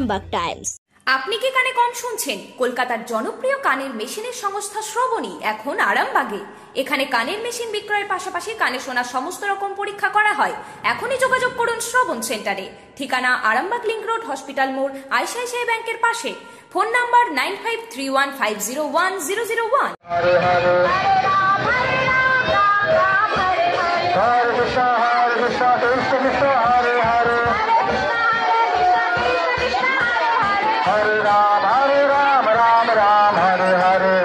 Arambagh Times. আপনি কি কানে কম শুনছেন? কলকাতার জনপ্রিয় কানের মেশিনের সংস্থা শ্রবণী এখন আরামবাগে। এখানে কানের মেশিন বিক্রয়ের পাশাপাশি কানে শোনা সমস্ত রকম পরীক্ষা করা হয়। এখনই যোগাযোগ করুন শ্রবণ সেন্টারে। ঠিকানা আরামবাগ লিংক রোড, হসপিটাল মোড়, আইসিআইসিআই ব্যাংকের পাশে। Phone number 9531501001। हरे राम राम राम हरे हरे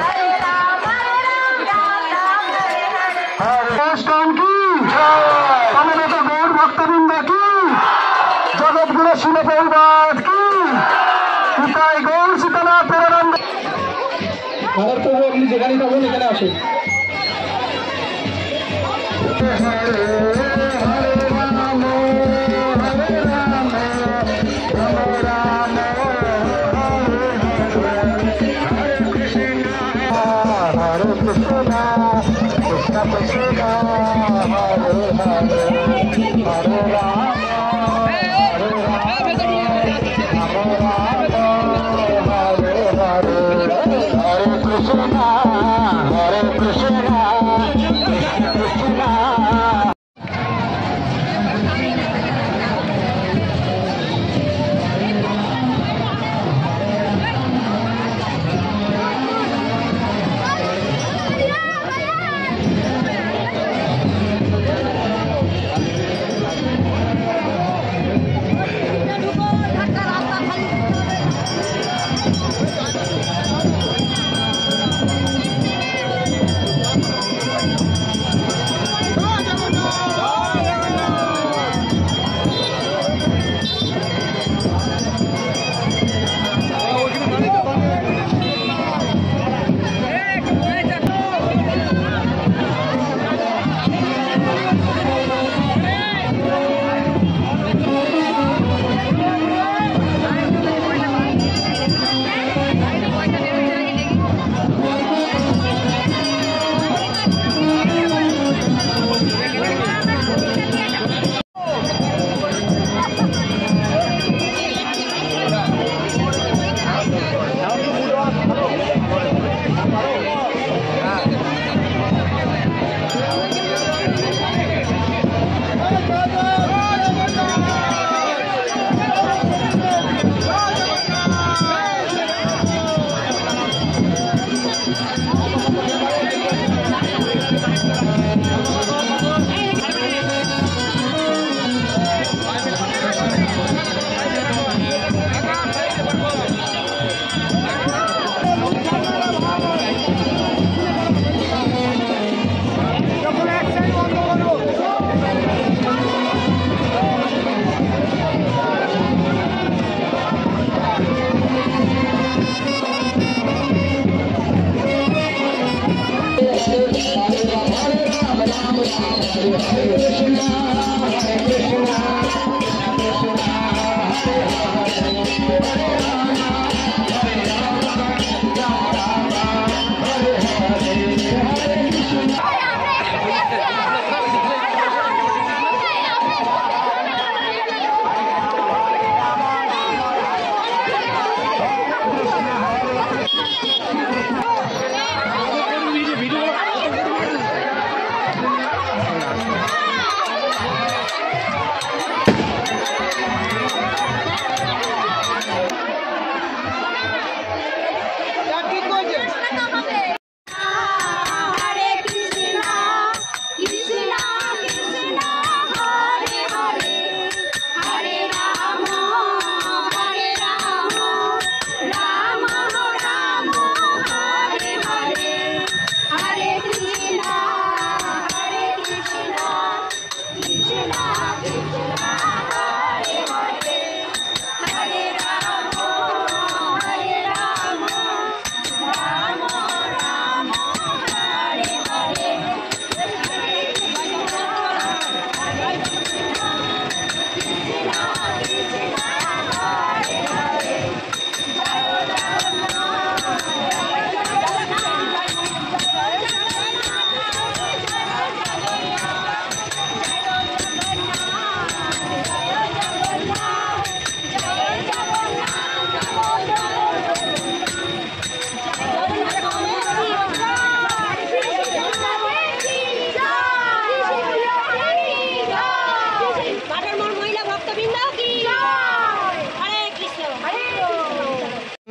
हमारे तो गौर भक्तवृंद की जगत गुरु शिव परिवार की पिताई गौर शीतला प्रेरानंद भारत को अपनी जगह का वो निकले आशे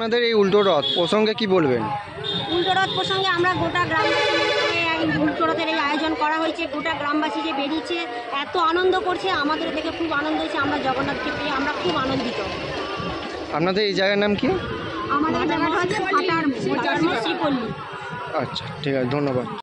আপনাদের এই উল্টো রথ প্রসঙ্গে কি বলবেন? উল্টো রথ প্রসঙ্গে আমরা গোটা গ্রামবাসী উল্টো রথের এই আয়োজন করা হয়েছে। গোটা গ্রামবাসী যে বেরিয়েছে, এত আনন্দ করছে, আমাদের দেখে খুব আনন্দ হয়েছে। আমরা জগন্নাথকে পেয়ে আমরা খুব আনন্দিত। আপনাদের এই জায়গার নাম কি? আমাদের জায়গাটা হচ্ছে শ্রীপল্লী। আচ্ছা, ঠিক আছে, ধন্যবাদ।